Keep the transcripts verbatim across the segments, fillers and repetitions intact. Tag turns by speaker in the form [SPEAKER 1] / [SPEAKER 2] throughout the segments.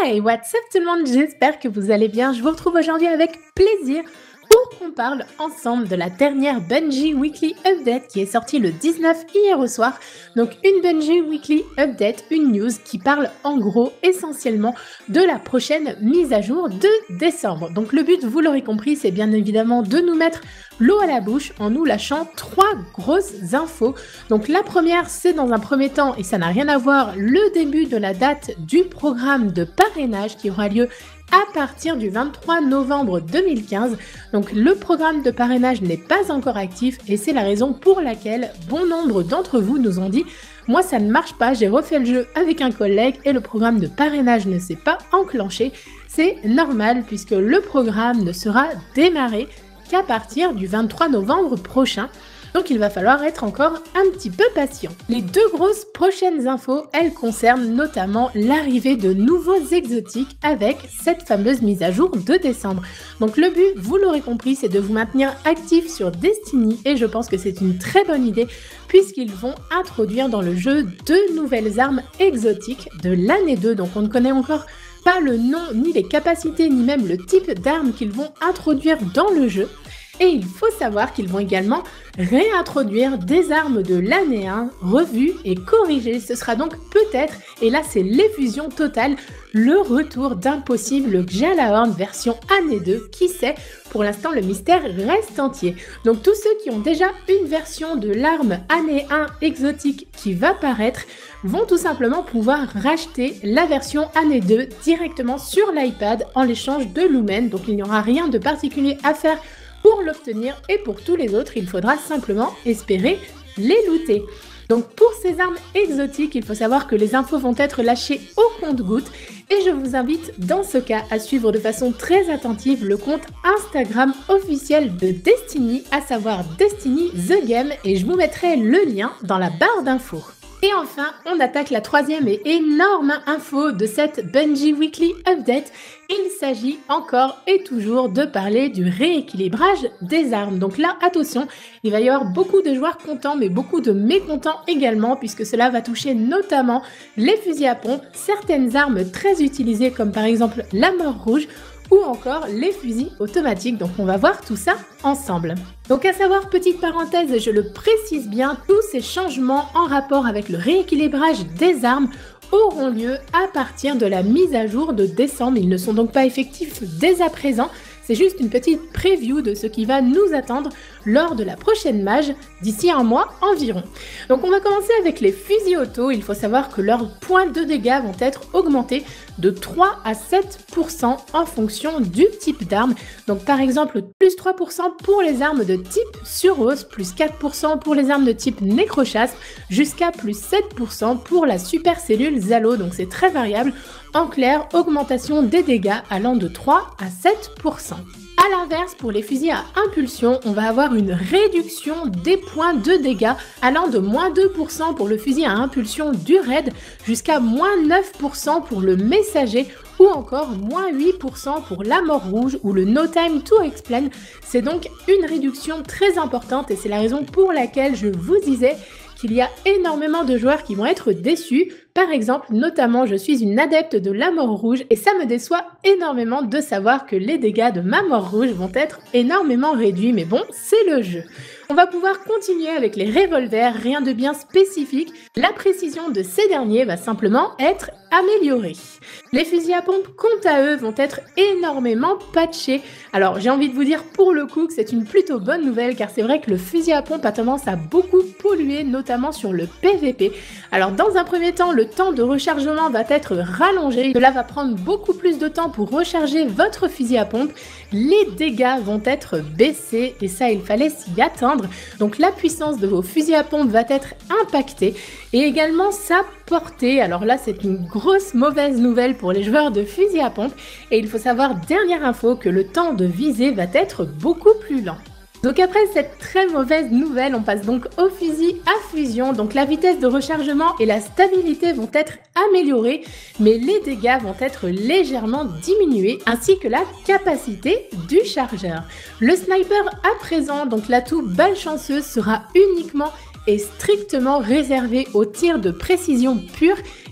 [SPEAKER 1] Hey, what's up tout le monde, j'espère que vous allez bien. Je vous retrouve aujourd'hui avec plaisir pour qu'on parle ensemble de la dernière Bungie Weekly Update qui est sortie le dix-neuf hier au soir. Donc une Bungie Weekly Update, une news qui parle en gros essentiellement de la prochaine mise à jour de décembre. Donc le but, vous l'aurez compris, c'est bien évidemment de nous mettre l'eau à la bouche en nous lâchant trois grosses infos. Donc la première, c'est dans un premier temps, et ça n'a rien à voir, le début de la date du programme de parrainage qui aura lieu à partir du vingt-trois novembre deux mille quinze. Donc le programme de parrainage n'est pas encore actif et c'est la raison pour laquelle bon nombre d'entre vous nous ont dit « Moi ça ne marche pas, j'ai refait le jeu avec un collègue et le programme de parrainage ne s'est pas enclenché ». C'est normal puisque le programme ne sera démarré qu'à partir du vingt-trois novembre prochain. Donc il va falloir être encore un petit peu patient. Les deux grosses prochaines infos, elles concernent notamment l'arrivée de nouveaux exotiques avec cette fameuse mise à jour de décembre. Donc le but, vous l'aurez compris, c'est de vous maintenir actif sur Destiny et je pense que c'est une très bonne idée puisqu'ils vont introduire dans le jeu deux nouvelles armes exotiques de l'année deux. Donc on ne connaît encore pas le nom, ni les capacités, ni même le type d'armes qu'ils vont introduire dans le jeu. Et il faut savoir qu'ils vont également réintroduire des armes de l'année un, revues et corrigées. Ce sera donc peut-être, et là c'est l'effusion totale, le retour d'un possible Gjallarhorn version année deux. Qui sait, pour l'instant le mystère reste entier. Donc tous ceux qui ont déjà une version de l'arme année un exotique qui va paraître vont tout simplement pouvoir racheter la version année deux directement sur l'iPad en l'échange de Lumen. Donc il n'y aura rien de particulier à faire pour l'obtenir et pour tous les autres, il faudra simplement espérer les looter. Donc pour ces armes exotiques, il faut savoir que les infos vont être lâchées au compte-gouttes et je vous invite dans ce cas à suivre de façon très attentive le compte Instagram officiel de Destiny, à savoir Destiny The Game, et je vous mettrai le lien dans la barre d'infos. Et enfin, on attaque la troisième et énorme info de cette Bungie Weekly Update. Il s'agit encore et toujours de parler du rééquilibrage des armes. Donc là, attention, il va y avoir beaucoup de joueurs contents, mais beaucoup de mécontents également, puisque cela va toucher notamment les fusils à pompe, certaines armes très utilisées comme par exemple la mort rouge, ou encore les fusils automatiques. Donc on va voir tout ça ensemble. Donc à savoir, petite parenthèse, je le précise bien, tous ces changements en rapport avec le rééquilibrage des armes auront lieu à partir de la mise à jour de décembre. Ils ne sont donc pas effectifs dès à présent. C'est juste une petite preview de ce qui va nous attendre lors de la prochaine mage d'ici un mois environ. Donc on va commencer avec les fusils auto. Il faut savoir que leurs points de dégâts vont être augmentés de trois à sept pour cent en fonction du type d'arme. Donc par exemple, plus trois pour cent pour les armes de type Suros, plus quatre pour cent pour les armes de type Nécrochasse, jusqu'à plus sept pour cent pour la super cellule Zalo. Donc c'est très variable. En clair, augmentation des dégâts allant de trois à sept pour cent. A l'inverse, pour les fusils à impulsion, on va avoir une réduction des points de dégâts allant de moins deux pour cent pour le fusil à impulsion du raid jusqu'à moins neuf pour cent pour le messager ou encore moins huit pour cent pour la mort rouge ou le no time to explain. C'est donc une réduction très importante et c'est la raison pour laquelle je vous disais qu'il y a énormément de joueurs qui vont être déçus. Par exemple, notamment, je suis une adepte de la mort rouge et ça me déçoit énormément de savoir que les dégâts de ma mort rouge vont être énormément réduits. Mais bon, c'est le jeu. On va pouvoir continuer avec les revolvers, rien de bien spécifique. La précision de ces derniers va simplement être améliorée. Les fusils à pompe, quant à eux, vont être énormément patchés. Alors j'ai envie de vous dire pour le coup que c'est une plutôt bonne nouvelle car c'est vrai que le fusil à pompe a tendance à beaucoup polluer, notamment sur le P V P. Alors dans un premier temps, le temps de rechargement va être rallongé. Cela va prendre beaucoup plus de temps pour recharger votre fusil à pompe. Les dégâts vont être baissés et ça il fallait s'y attendre. Donc la puissance de vos fusils à pompe va être impactée et également sa portée. Alors là c'est une grosse mauvaise nouvelle pour les joueurs de fusils à pompe et il faut savoir, dernière info, que le temps de visée va être beaucoup plus lent. Donc après cette très mauvaise nouvelle, on passe donc au fusil à fusion. Donc la vitesse de rechargement et la stabilité vont être améliorées, mais les dégâts vont être légèrement diminués, ainsi que la capacité du chargeur. Le sniper à présent, donc l'atout balle chanceuse, sera uniquement et strictement réservé aux tirs de précision pure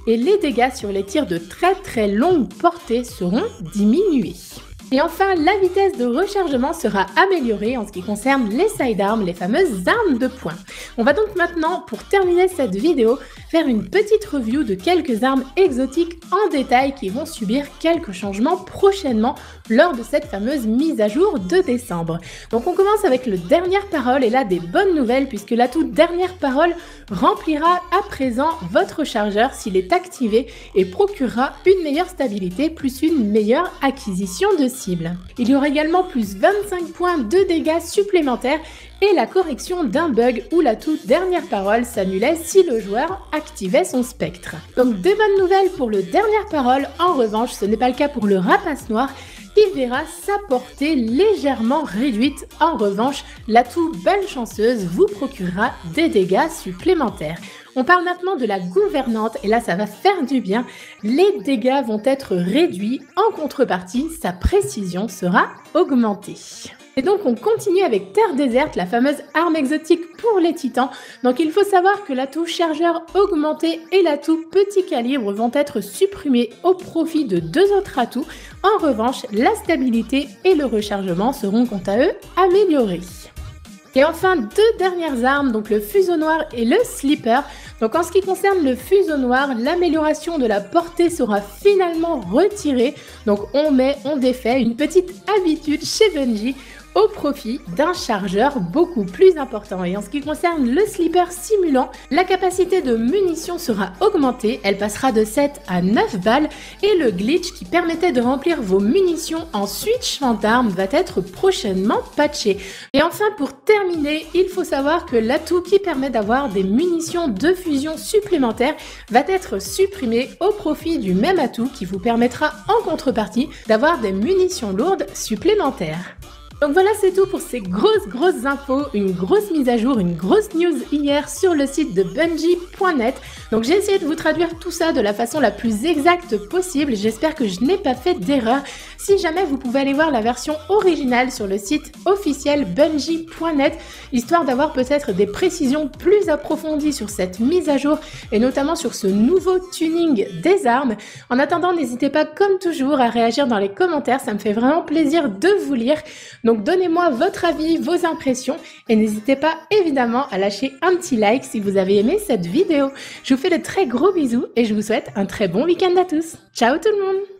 [SPEAKER 1] et les dégâts sur les tirs de très très longue portée seront diminués. Et enfin, la vitesse de rechargement sera améliorée en ce qui concerne les sidearms, les fameuses armes de poing. On va donc maintenant, pour terminer cette vidéo, faire une petite review de quelques armes exotiques en détail qui vont subir quelques changements prochainement lors de cette fameuse mise à jour de décembre. Donc on commence avec le dernière parole et là des bonnes nouvelles puisque la toute dernière parole remplira à présent votre chargeur s'il est activé et procurera une meilleure stabilité plus une meilleure acquisition de cible. Il y aura également plus vingt-cinq points de dégâts supplémentaires et la correction d'un bug où la toute dernière parole s'annulait si le joueur activait son spectre. Donc des bonnes nouvelles pour le dernière parole, en revanche ce n'est pas le cas pour le rapace noir qui verra sa portée légèrement réduite. En revanche, l'atout balle chanceuse vous procurera des dégâts supplémentaires. On parle maintenant de la gouvernante et là ça va faire du bien. Les dégâts vont être réduits, en contrepartie sa précision sera augmentée. Et donc on continue avec Terre déserte, la fameuse arme exotique pour les titans. Donc il faut savoir que l'atout chargeur augmenté et l'atout petit calibre vont être supprimés au profit de deux autres atouts. En revanche, la stabilité et le rechargement seront quant à eux améliorés. Et enfin, deux dernières armes, donc le fuseau noir et le slipper. Donc en ce qui concerne le fuseau noir, l'amélioration de la portée sera finalement retirée. Donc on met, on défait une petite habitude chez Bungie au profit d'un chargeur beaucoup plus important. Et en ce qui concerne le slipper simulant, la capacité de munitions sera augmentée, elle passera de sept à neuf balles et le glitch qui permettait de remplir vos munitions en switchant d'armes va être prochainement patché. Et enfin pour terminer, il faut savoir que l'atout qui permet d'avoir des munitions de fusion supplémentaires va être supprimé au profit du même atout qui vous permettra en contrepartie d'avoir des munitions lourdes supplémentaires. Donc voilà, c'est tout pour ces grosses grosses infos, une grosse mise à jour, une grosse news hier sur le site de Bungie point net. Donc j'ai essayé de vous traduire tout ça de la façon la plus exacte possible, j'espère que je n'ai pas fait d'erreur. Si jamais, vous pouvez aller voir la version originale sur le site officiel Bungie point net, histoire d'avoir peut-être des précisions plus approfondies sur cette mise à jour et notamment sur ce nouveau tuning des armes. En attendant, n'hésitez pas comme toujours à réagir dans les commentaires, ça me fait vraiment plaisir de vous lire. Donc donnez-moi votre avis, vos impressions et n'hésitez pas évidemment à lâcher un petit like si vous avez aimé cette vidéo. Je vous fais de très gros bisous et je vous souhaite un très bon week-end à tous. Ciao tout le monde!